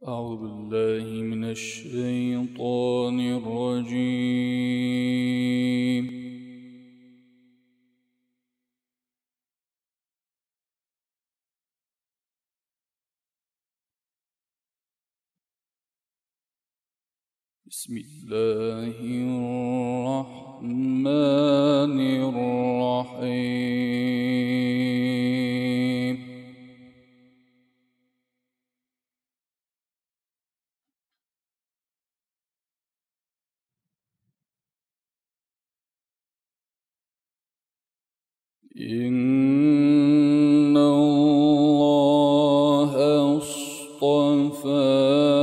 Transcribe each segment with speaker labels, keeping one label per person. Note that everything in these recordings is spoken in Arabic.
Speaker 1: أعوذ بالله من الشيطان الرجيم. بسم الله الرحمن الرحيم. إن الله اصطفى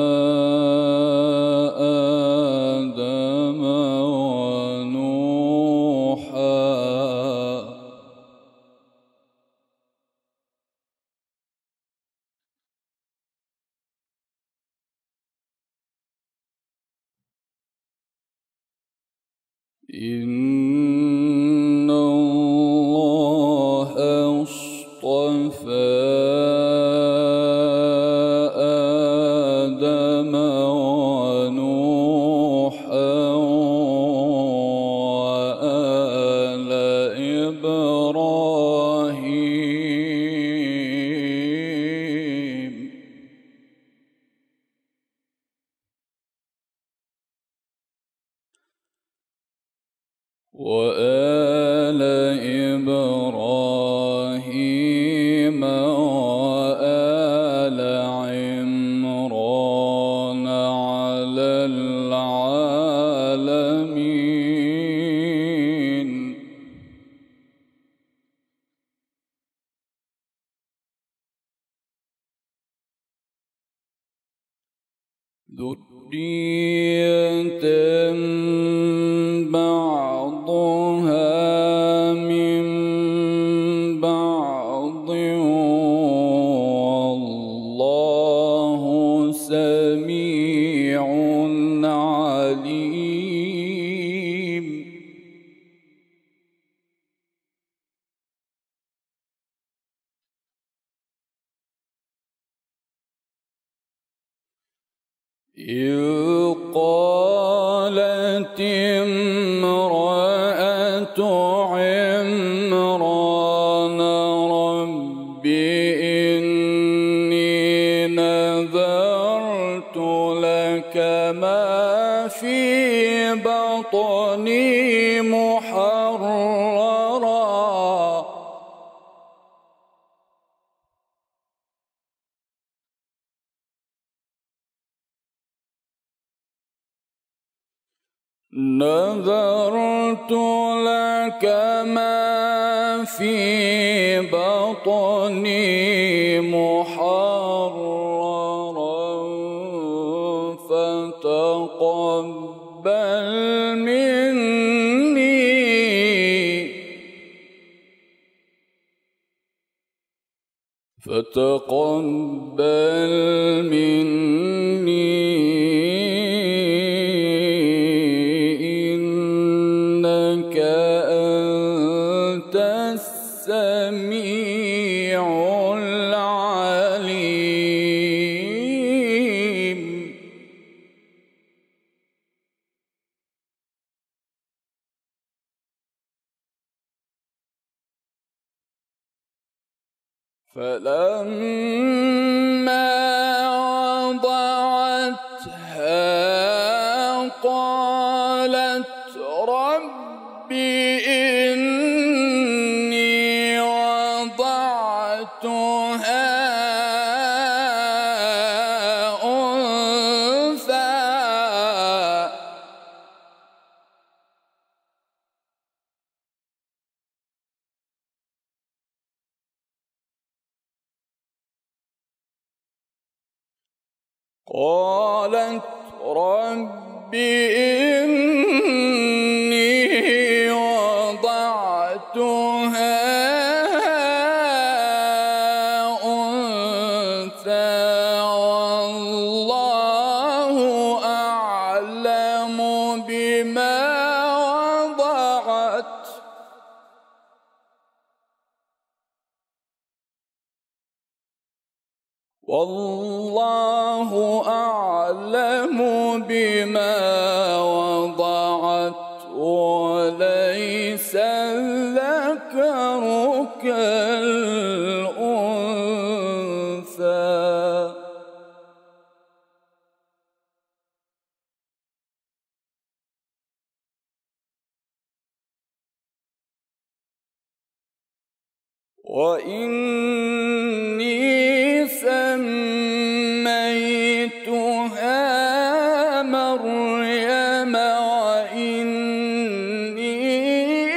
Speaker 1: آدم ونوحا إن الله اصطفى آدم ونوحا وآل إبراهيم وآل عمران على العالمين. ذرية بعضها من بعض والله سميع عليم. إذ قالت امرأة عمران رب إني نذرت لك ما في بطني محررا نذرت لك ما في بطني محررا فتقبل مني إنك أنت السميع العليم. فلما وضعتها قالت رب إني وضعتها أنثى قالت رب إني وضعتها أنثى والله أعلم بما وضعت والله أعلم بما وضعت وليس الذكر كالأنثى وإني سميتها مريم وإني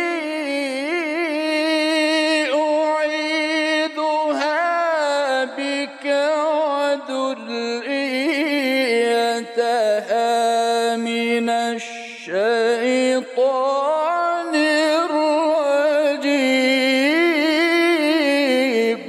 Speaker 1: أعيذها بك وذريتها من الشيطان الرجيم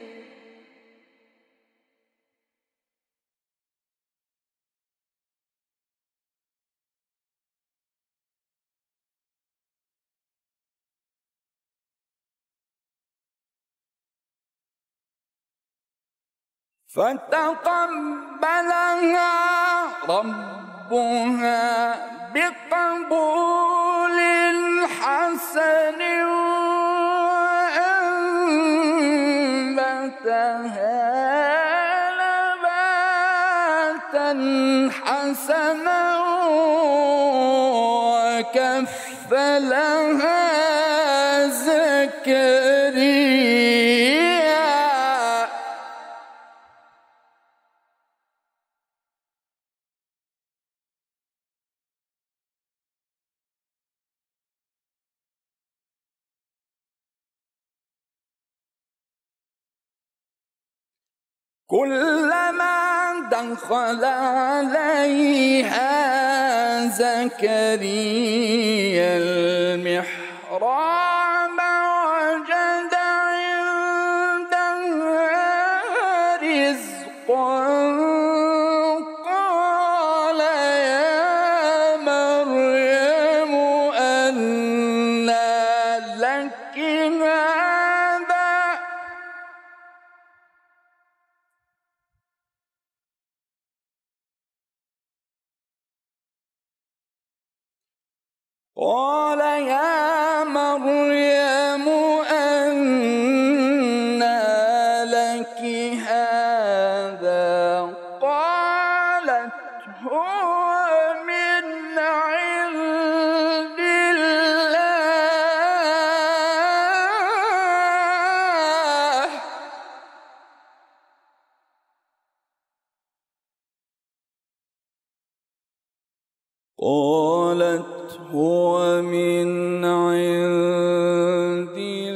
Speaker 1: فتقبلها ربها بقبول حسن وأنبتها نباتا حسنا وكفلها زكريا كلما دخل عليها زكريا المحراب وجد عندها رزقا قال يا مريم أنى لك هذا قال يا مريم أنى لك هذا قالت هو من عند الله قالت هو من عند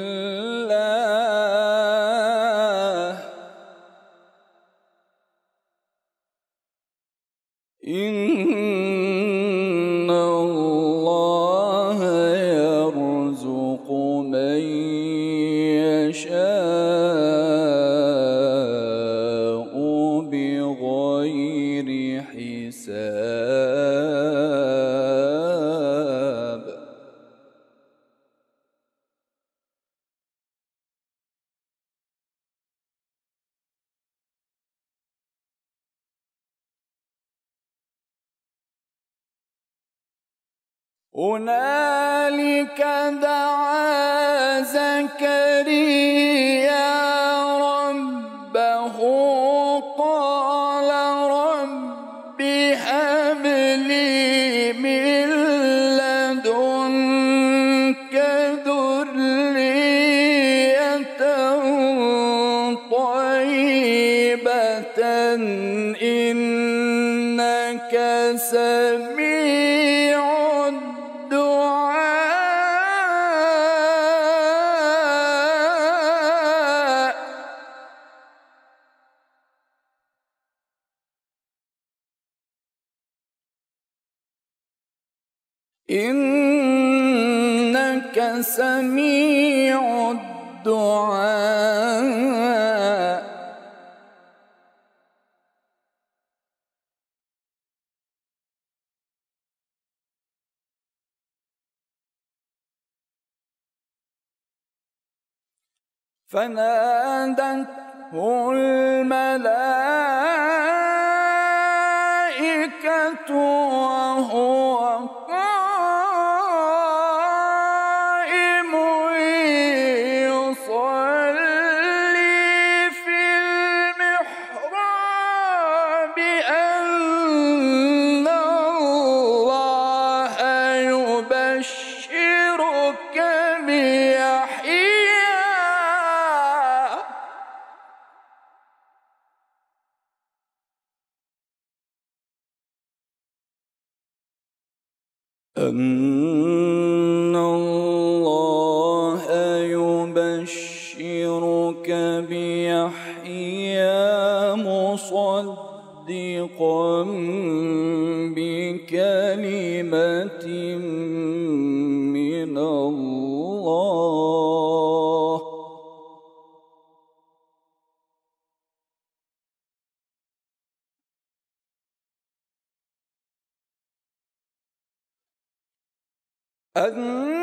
Speaker 1: الله إن الله يرزق من يشاء بغير حساب هنالك دعا زكريا ربه قال رب هب لي من لدنك ذرية طيبة إنك سميع الدعاء إنك سميع الدعاء فنادته الملائكة وهو قائم يصلي في المحراب أن الله يبشرك بيحيى مصدقا بكلمة من الله أن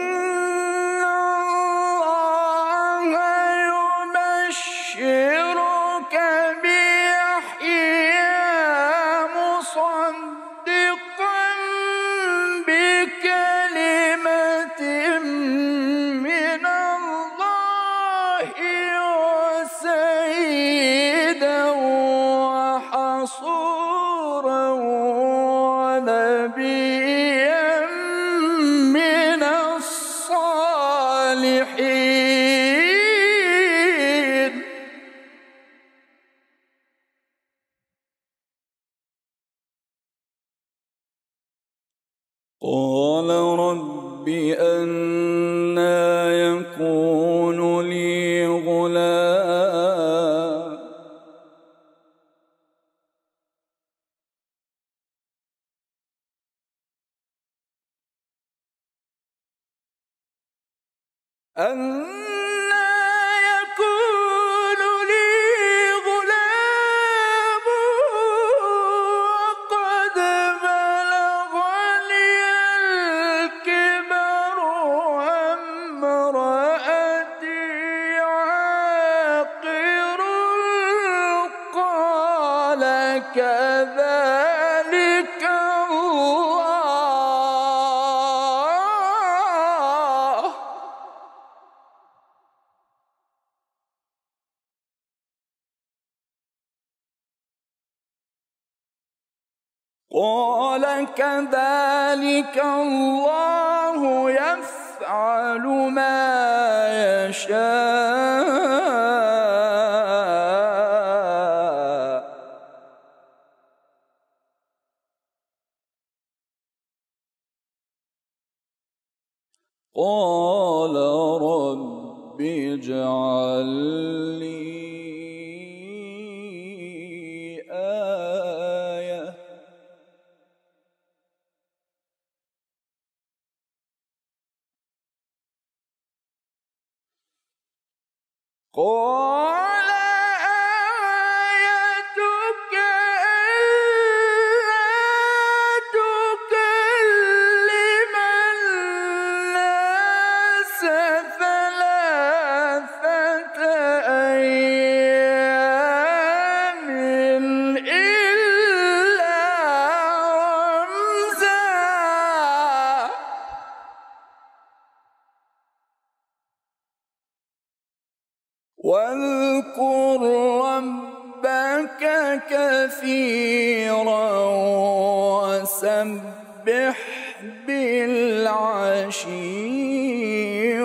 Speaker 1: الله يبشرك بيحيى مصدقا بكلمة من الله وسيدا وحصورا ونبيا من الصالحين قال رب أنى يكون لي غلام أنى يكون لي غلام وقد بلغني الكبر وامرأتي عاقر قال كذلك الله قال كذلك الله يفعل ما يشاء قال رب اجعل لي آية قال آيتك ألا تكلم الناس ثلاثة أيام إلا رمزا واذكر ربك كثيرا وسبح بالعشي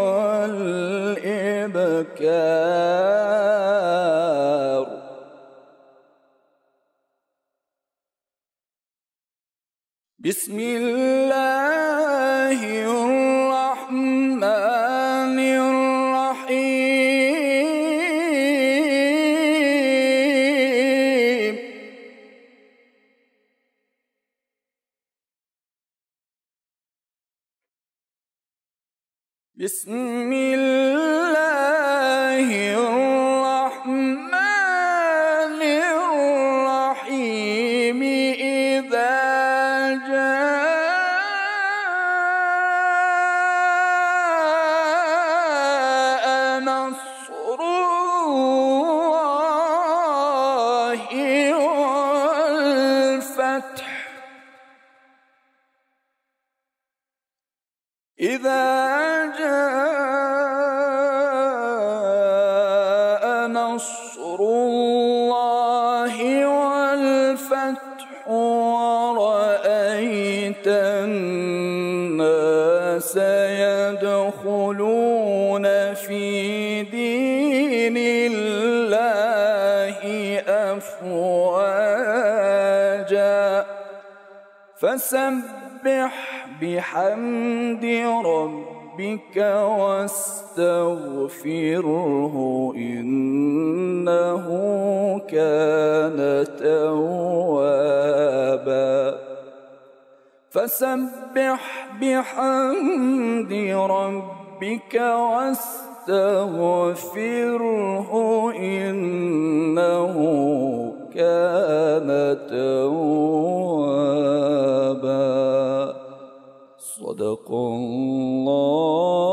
Speaker 1: والإبكار بسم الله الرحمن الرحيم بسم الله الرحمن الرحيم إذا جاء نصر الله والفتح إذا جاء نصر الله والفتح ورأيت الناس يدخلون في دين الله أفواجا فسبح بحمد ربك واستغفره إنه كان توابا فسبح بحمد ربك واستغفره إنه كان توابا. صدق الله.